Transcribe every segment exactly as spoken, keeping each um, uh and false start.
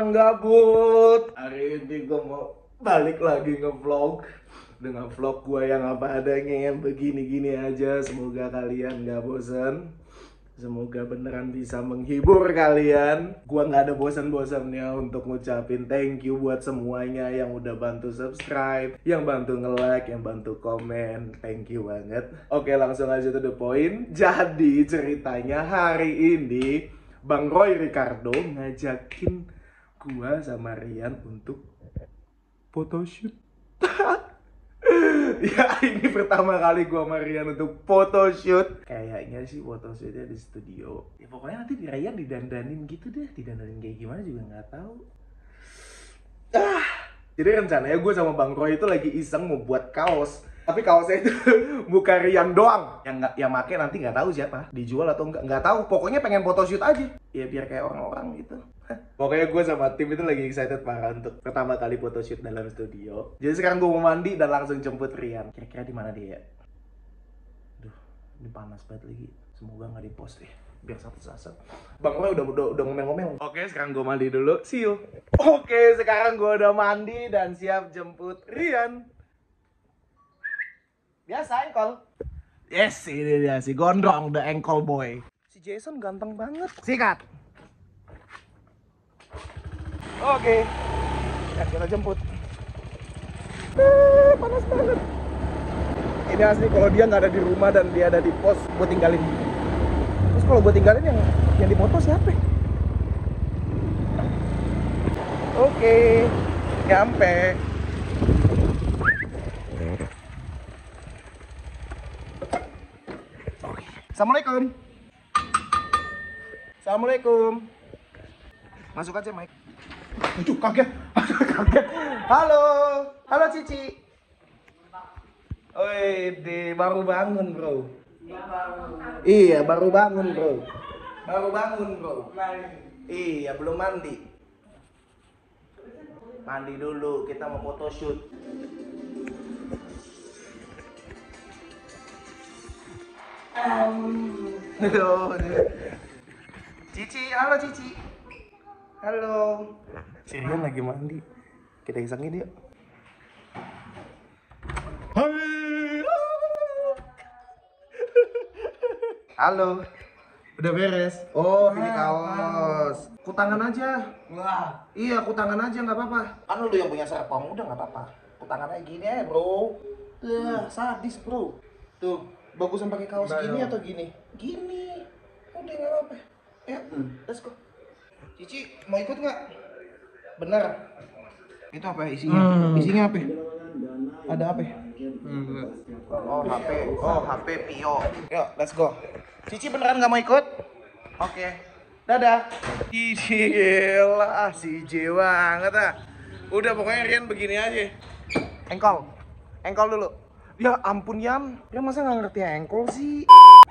orang gabut. Hari ini gue mau balik lagi nge-vlog dengan vlog gue yang apa adanya, yang begini-gini aja. Semoga kalian gak bosan. Semoga beneran bisa menghibur kalian. Gua nggak ada bosan-bosannya untuk ngucapin thank you buat semuanya yang udah bantu subscribe, yang bantu nge-like, yang bantu komen. Thank you banget. Oke, langsung aja to the point. Jadi ceritanya hari ini Bang Roy Ricardo ngajakin gua sama Rian untuk photoshoot. Ya, ini pertama kali gua sama Rian untuk photoshoot. Kayaknya sih photoshootnya di studio. Ya pokoknya nanti di Rian didandanin gitu deh. Didandanin kayak gimana juga nggak tahu. Ah, jadi rencananya gue sama Bang Roy itu lagi iseng mau buat kaos. Tapi kaosnya itu muka Rian doang. Yang nggak, yang make nanti nggak tahu siapa. Dijual atau nggak, nggak tahu. Pokoknya pengen photoshoot aja. Ya biar kayak orang-orang gitu. Pokoknya gue sama tim itu lagi excited parah untuk pertama kali photoshoot dalam studio. Jadi sekarang gue mau mandi dan langsung jemput Rian. Kira-kira di mana dia? Duh, ini panas banget lagi. Semoga nggak di post deh. Biar satu sasar. Bang Roy udah udah udah ngomel-ngomel. Oke, sekarang gue mandi dulu. See you. Oke, sekarang gue udah mandi dan siap jemput Rian. Biasa ankle. Yes, ini dia si gondrong, the ankle boy. Si Jason ganteng banget. Sikat. Oke, ya kita jemput. Eh, panas banget. Ini asli kalau dia nggak ada di rumah dan dia ada di pos, gue tinggalin. Terus kalau gue tinggalin yang yang di foto siapa? Oke, nyampe. Oke. Assalamualaikum. Assalamualaikum. Masuk aja, Mike. Aduh, kaget. Aduh, kaget. Halo. Halo, Cici. Oi, di baru bangun, Bro. Iya, baru bangun, Bro. Baru bangun, Bro. Iya, belum mandi. Mandi dulu, kita mau photoshoot. Halo. Cici, halo Cici. Halo. Si Rian lagi mandi. Kita isengin yuk. Halo. Udah beres? Oh, pilih kaos. Kutangan aja. Wah. Iya, kutangan aja nggak apa-apa. Kan lu yang punya serpong, udah nggak apa-apa. Kutangan aja gini aja, Bro. Tuh, sadis, Bro. Tuh, bagusan pakai kaos gini atau gini? Gini. Udah nggak apa-apa. Ya, let's go. Cici, mau ikut nggak? Bener. Itu apa isinya? Hmm. Isinya apa? Ada apa? Hmm. Oh, H P. Oh, H P Pio. Yuk, let's go. Cici beneran nggak mau ikut? Oke. Dadah. Gila, si J banget ah. Udah pokoknya Rian begini aja. Engkol. Engkol dulu. Ya ampun Yan. Dia masa nggak ngerti engkol sih?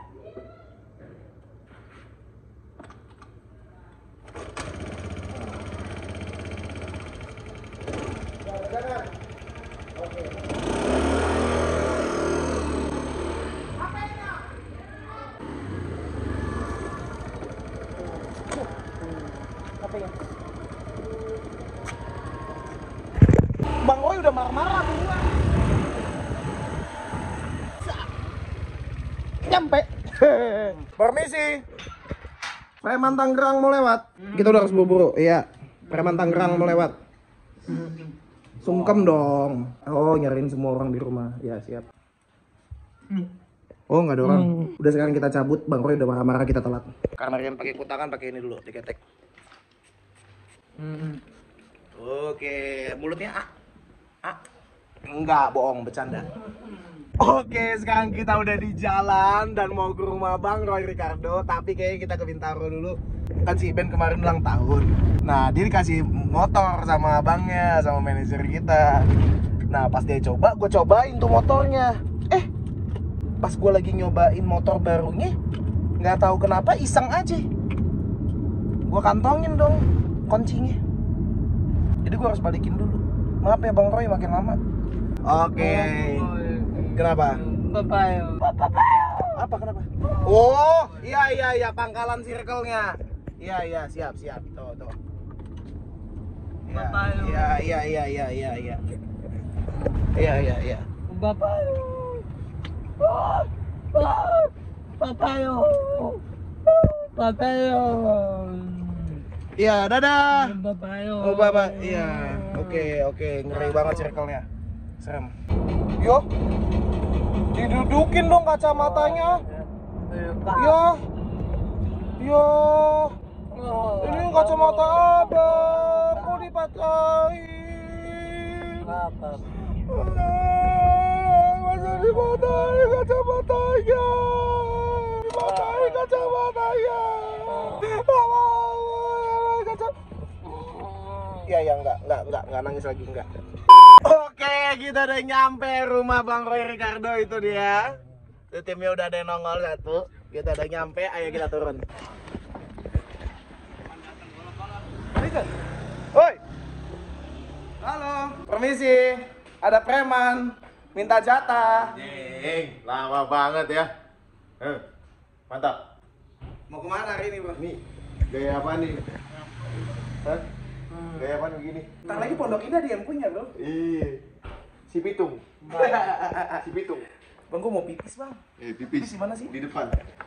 Bang Roy udah marah-marah duluan. Nyampe. Permisi. Preman Tangerang mau lewat. Kita udah harus buru-buru. Iya. Preman Tangerang mau lewat. Sungkem dong. Oh, nyariin semua orang di rumah. Ya, siap. Oh, nggak ada orang. Udah sekarang kita cabut. Bang Roy udah marah-marah, kita telat. Karena Rian pakai kutangan, pakai ini dulu, diketek. Oke, mulutnya A. A. Enggak, bohong, bercanda. Oke, sekarang kita udah di jalan dan mau ke rumah Bang Roy Ricardo. Tapi kayaknya kita ke Bintaro dulu. Kan si Ben kemarin ulang tahun. Nah, dia dikasih motor sama abangnya, sama manajer kita. Nah, pas dia coba, gue cobain tuh motornya. Eh, pas gue lagi nyobain motor barunya, nggak tahu kenapa iseng aja. Gue kantongin dong kuncinya. Jadi gue harus balikin dulu. Maaf ya Bang Roy, makin lama. Oke. Okay. Kenapa? Papayo. Apa kenapa? Oh, iya iya iya, pangkalan circle-nya. Iya iya, siap siap. Tuh tuh. Bapak lu. Iya, iya, iya, iya, iya, iya. Iya, iya, iya. Bapak lu. Bapak lu. Bapak lu. Iya, dadah. Bapak lu. Oh, Bapak. Iya. Oke, oke, ngeri banget circle-nya. Serem. Yo. Didudukin dong kacamatanya. Yo. Yo. Ini kacamata abang. Kok dipatahin? Apa? Masa dipatahin kacamatanya? Dipatahin kacamatanya. Iya, ya, enggak, enggak, enggak, enggak nangis lagi, enggak. Oke, kita udah nyampe rumah Bang Roy Ricardo itu dia. Itu timnya udah ada yang nongol satu. Kita udah nyampe, ayo kita turun. Woi. Halo. Permisi. Ada preman minta jatah. Jeng, lama banget ya. Eh, mantap. Mau kemana hari ini, Bang? Nih, gaya apa nih? Hah? Gaya apa begini? Ntar lagi Pondok Indah dia yang punya, Bro. Iya. Si Pitung. Si Pitung. Bang, gua mau pipis, Bang. Eh, pipis. Pipis di mana sih? Di depan.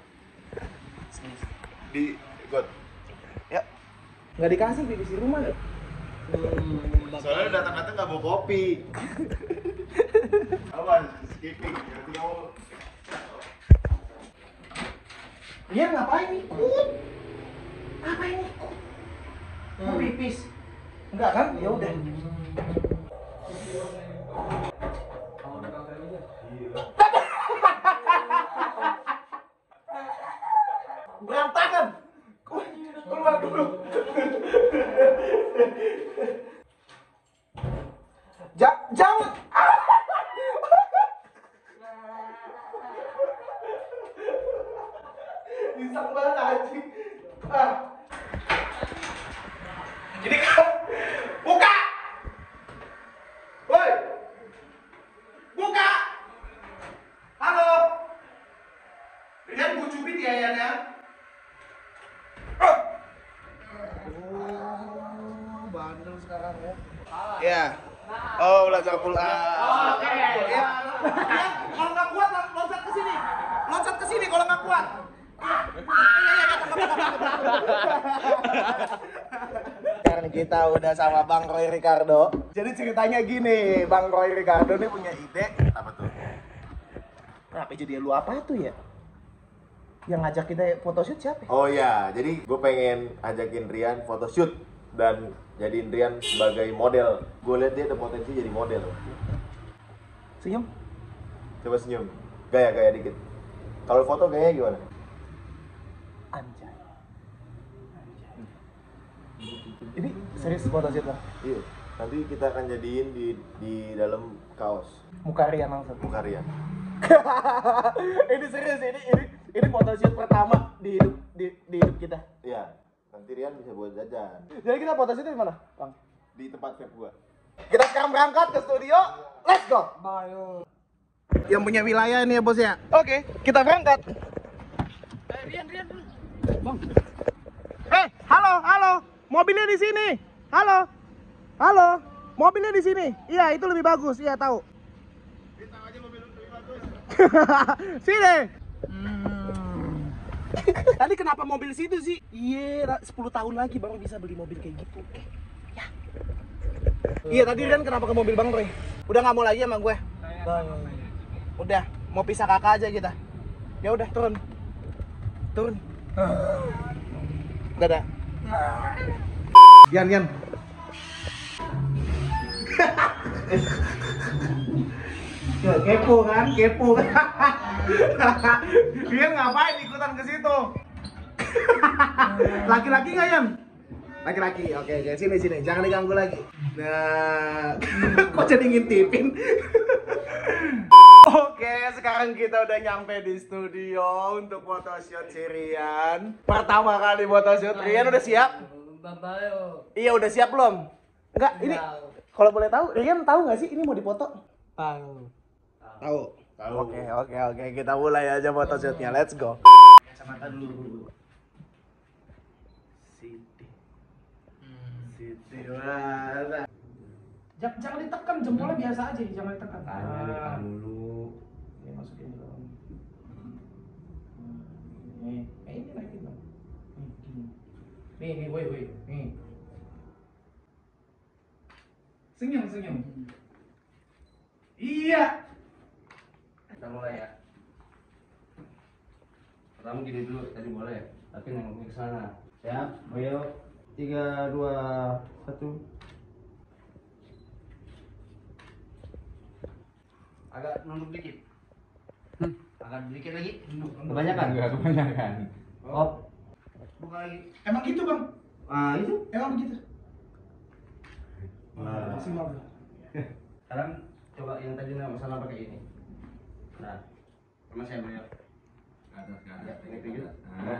Di got. Ya. Nggak dikasih pipis di rumah, ya? Soalnya datang-datang nggak bawa kopi. Apa? Skipping. Berarti kamu. Dia ngapain nih? Ngapain nih? Mau pipis? Enggak kan? Ya udah. Berantakan. Keluar dulu. Ja jangan. Iseng banget anjing. Ah. Ini kan buka. Woi. Buka. Halo. Lihat Bu cubit ya ya. ya. Oh. Oh, bandel sekarang ya. Ya. Oh, belajar pulang. Oke. Ya. Kalau nggak kuat loncat ke sini. Loncat ke sini kalau nggak kuat. Sekarang kita udah sama Bang Roy Ricardo. Jadi ceritanya gini, Bang Roy Ricardo nih punya ide. Apa tuh? Kenapa jadi lu apa tuh ya? Yang ngajak kita photoshoot siapa? Oh ya, jadi gue pengen ajakin Rian photoshoot dan jadiin Rian sebagai model. Gue lihat dia ada potensi jadi model. Senyum. Coba senyum, gaya-gaya dikit. Kalau foto gayanya gimana? Anjay. Ini serius photoshoot Bang? Iya, nanti kita akan jadiin di di dalam kaos Muka Rian langsung. muka Rian. Ini serius, ini ini ini photoshoot pertama di hidup di, di hidup kita. Iya, nanti Rian bisa buat jajan Jadi kita photoshoot di mana, Bang? di tempat vape gua. Kita sekarang berangkat ke studio. Let's go. Bayo. Yang punya wilayah ini ya, Bos ya. Oke, kita berangkat. Eh, Rian, Rian. Bang. Eh, halo, halo. Mobilnya di sini. Halo. Halo. Mobilnya di sini. Iya, itu lebih bagus. Iya, tahu. Kita aja mobil lebih bagus. Sini. Hmm. Tadi kenapa mobil situ sih? Iya, sepuluh tahun lagi baru bisa beli mobil kayak gitu. Ya. Iya, tadi Rian kenapa ke mobil Bang Roy? Udah nggak mau lagi sama gue. Bayo. Udah, mau pisah kakak aja kita. Ya udah, turun. Turun. Dadah. Gian, Gian. Ya, kepo kan, kepo. Dia ngapain ikutan ke situ? Laki-laki nggak, Yan? Laki-laki, oke, oke, sini, sini, jangan diganggu lagi. Nah, kok jadi ngintipin? Oke, sekarang kita udah nyampe di studio untuk photoshoot si Rian. Pertama kali photoshoot, Rian udah siap? Bayo. Iya, udah siap belum? Enggak, ini kalau boleh tahu, Rian tahu nggak sih ini mau dipoto? Bayo. Tahu. Tahu. Oke, oke, oke, kita mulai aja photoshootnya. Let's go. Kacamata dulu. Siti. Hmm. Siti. Dewasa. Jangan, jangan ditekan, jempolnya biasa aja, jangan ditekan. Tanya ditekan dulu. Ini masukin ke dalam. Nih, eh, ini naikin dong. Nih, gini. Nih, nih, woi, woi, nih. Senyum, senyum. Iya. Kita mulai ya. Pertama gini dulu, tadi boleh, tapi nengok ke sana. Siap, ayo. Tiga, dua, satu. Agak nunduk dikit. Agak dikit lagi. Nunduk, nunduk. Kebanyakan? Enggak, kebanyakan. Oh. Buka lagi. Emang gitu, Bang? Ah, itu. Emang begitu? Nah. Maksimal. Sekarang coba yang tadi nama masalah pakai ini. Nah, sama saya beliau. Ke atas, ke atas. Ini pinggir. Nah.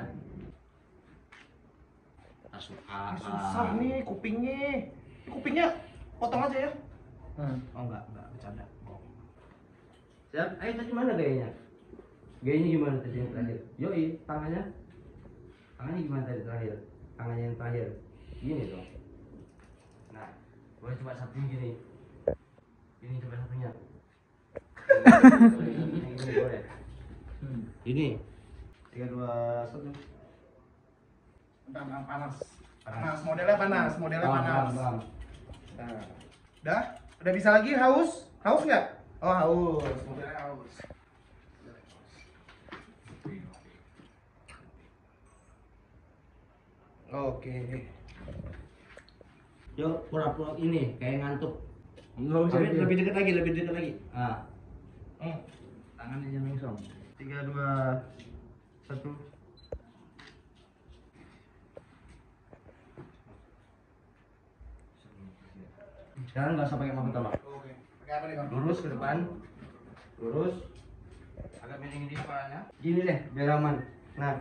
Suka. Ini susah nih kupingnya. Kupingnya potong aja ya. Hmm. Oh enggak, enggak bercanda. Siap. Ayo tadi mana gayanya? Gayanya gimana tadi yang terakhir? Yoi, tangannya. Tangannya gimana tadi terakhir? Tangannya yang terakhir. Gini dong. Nah, boleh coba satunya gini. Ini coba satunya. Ini, ini boleh. Ini. Tiga, dua, satu. Panas, panas. Panas, modelnya panas, modelnya Bam, panas. bam, bam. Nah, udah? Udah bisa lagi haus? Haus nggak? Oh haus, modelnya haus. Oke. Yuk, pura-pura ini kayak ngantuk. Enggak usah. Tapi Dia. lebih dekat lagi, lebih dekat lagi. Ah, Hmm. tangannya jangan langsung. Tiga, dua, satu. Sekarang nggak usah pakai mahkota, Bang. Oke. Pakai apa nih, Bang? Lurus ke depan, lurus. Agak miring di kepalanya. Gini deh, biar aman. Nah,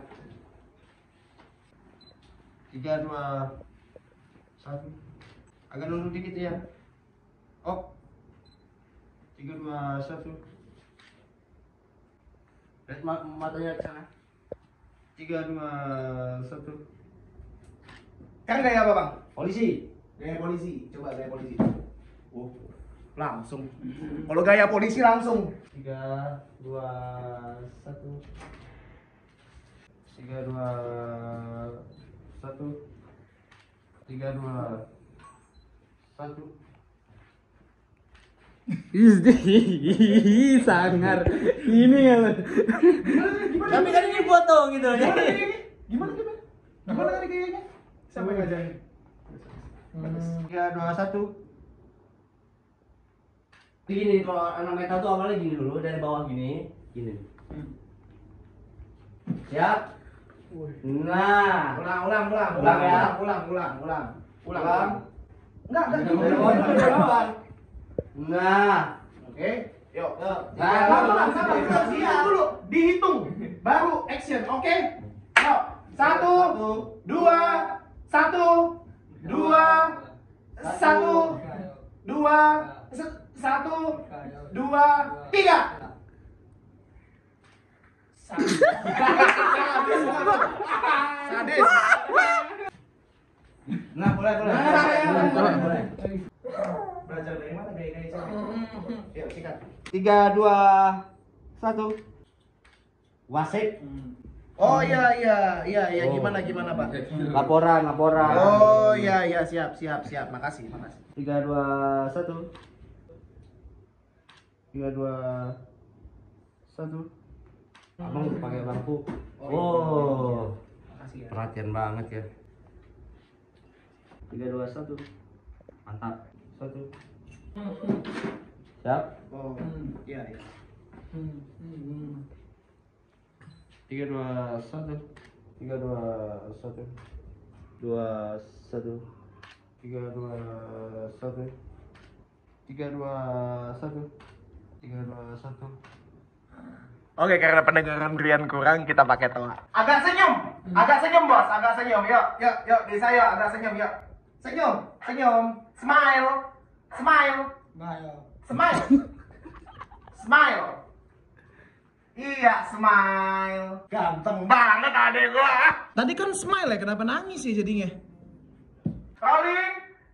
tiga, dua, satu. Agak nunduk dikit ya. Op. Tiga, dua, satu. Lihat ma- matanya ke sana. Tiga, dua, satu. Kan gaya apa, Bang? Polisi. Gaya polisi. Coba gaya polisi. Oh, langsung. Kalau gaya polisi langsung. Tiga, dua, satu. Tiga, dua, satu. Tiga, dua, satu. Ih, sangar. Ini ya. Tapi kan ini foto gitu. Gimana gayanya? Gimana gimana? Gimana tadi gayanya? Siapa yang ngajarin? Tiga, dua, satu. Begini, kalau anak metal tuh awalnya gini dulu, dari bawah gini, gini. Siap? Nah, Ulang, ulang, ulang, Ulang ulang, ya. ulang, ulang, ulang, ulang. ulang. Enggak, enggak. Dari bawah dulu, dari bawah. Nah, Oke, yuk. Yuk. Nah, sabar, sabar, sabar, dihitung dulu, dihitung, baru action, oke? Yuk, satu, dua, satu, dua, satu, dua, se- satu, dua, tiga. Sadis. Sadis. nah boleh, boleh. Nah, Boleh, ya, boleh, boleh. boleh. Belajar dari mana gaya-gaya cewek? Yuk, sikat. Tiga, dua, satu. Wasit. Oh iya iya iya iya Oh. gimana gimana Pak? Laporan, laporan. Oh iya iya siap siap siap makasih makasih. Tiga, dua, satu. Tiga, dua, satu. Abang pakai lampu. Oh, Oh, Makasih ya. perhatian banget ya. Tiga, dua, satu. Mantap. Satu. Siap. Oh iya iya. Tiga, dua, satu. Tiga, dua, satu. Dua, satu. Tiga, dua, satu. Tiga, dua, satu. Tiga, dua, satu. Oke karena pendengaran Rian kurang kita pakai tawa. Agak senyum, agak senyum bos, agak senyum. Yuk yuk yuk di saya agak senyum yuk. Senyum senyum, smile smile smile smile. Iya smile. Ganteng banget adek gua. Tadi kan smile ya, kenapa nangis ya jadinya? Rolling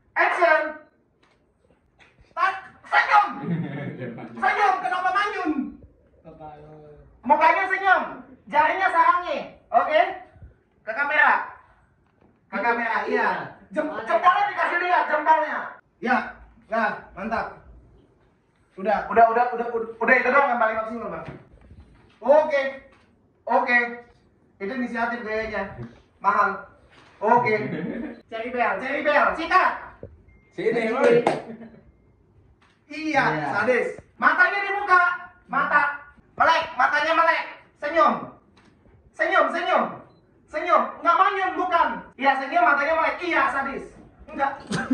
jempolnya. Ya, nah, mantap. Udah, udah, udah, udah, udah, udah itu doang yang paling maksimal, Bang. Oke. Oke. Itu inisiatif gayanya. Mahal. Oke. Cari bel, cari bel, sikat. Sini, Iya. Boy. Iya, Iya. sadis. Matanya dibuka. Mata. Melek, matanya melek. Senyum. Senyum, senyum. Senyum. Enggak manyun, bukan. Iya, senyum, matanya melek. Iya, sadis. Enggak.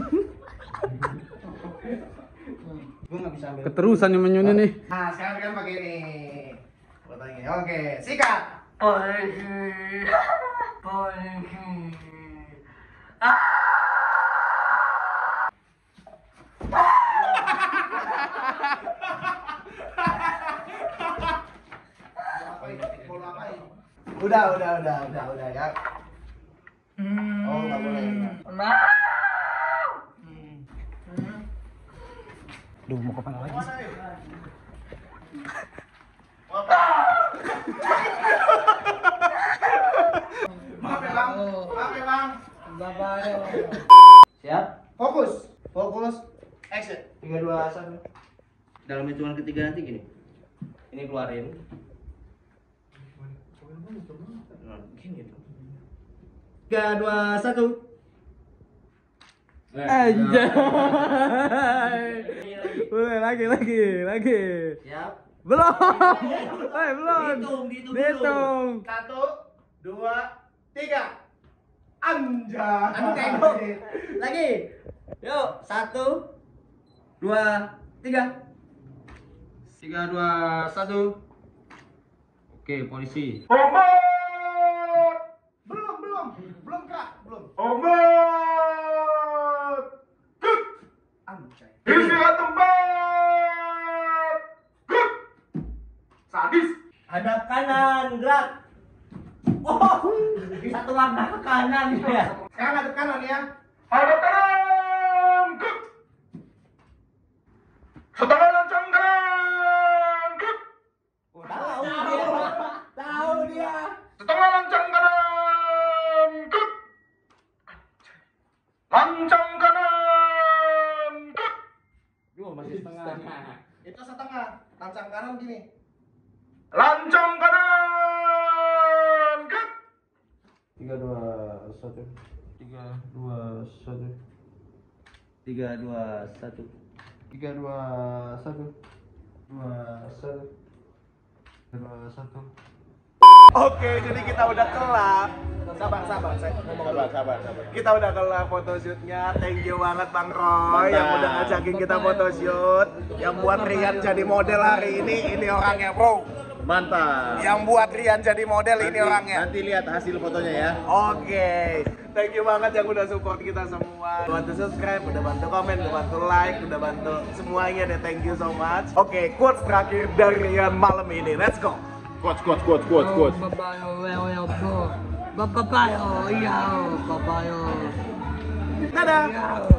Gue nggak bisa ambil. Keterusan yang menyunya nih. Nah, sekarang kan pakai ini. Fotonya. Oke, sikat. Udah, udah, udah, udah, udah ya. Oh, nggak boleh. Duh, mau kemana lagi? Maaf ya, Bang. Maaf ya, Bang. Siap. Fokus. Fokus. Action. Tiga dua satu. Dalam hitungan ketiga nanti gini. Ini keluarin. Nah, gini tuh. Tiga dua satu. Anjay. Boleh lagi, lagi, lagi. Siap. Belum. Eh, belum. Dihitung, dihitung dulu. Dihitung. Satu, dua, tiga. Anjay. Anjay. Lagi. Yuk, satu, dua, tiga. Tiga dua satu. Oke, polisi. Omat. Belum, belum. Belum, Kak. Belum. Omat. Kut. Anjay. Istirahat tempat. Kut. Sadis. Hadap kanan, gerak. Oh, satu langkah ke kanan ya. Sekarang hadap kanan ya. Hadap kanan. Kut. Setengah lancang kanan. Kut. Tahu dia. Tahu dia. Setengah lancang kanan. Kut. Lancang kanan. Kut. Duh, masih setengah. Itu setengah. Lancang kanan gini. Lancang kanan. Kut. Tiga dua satu. Tiga dua satu. Tiga dua satu. Tiga dua satu. Dua satu. Dua satu. Oke, jadi kita udah kelar. Sabar, sabar, saya ngomong dulu. Sabar, sabar, sabar. Kita udah kelar photoshootnya. Thank you banget Bang Roy yang Mantap. udah ngajakin kita photoshoot. Yang buat Rian jadi model hari ini, ini orangnya bro. Mantap. Yang buat Rian jadi model ini Nanti- orangnya. Nanti lihat hasil fotonya ya. Oke, thank you banget yang udah support kita semua. Bantu subscribe, udah bantu komen, udah bantu like, udah bantu semuanya deh. Thank you so much. Oke, quotes terakhir dari Rian malam ini. Let's go. Quotes, quotes, quotes, quotes, quotes. Babayo, babayo, babayo, babayo, iya, babayo. Dadah.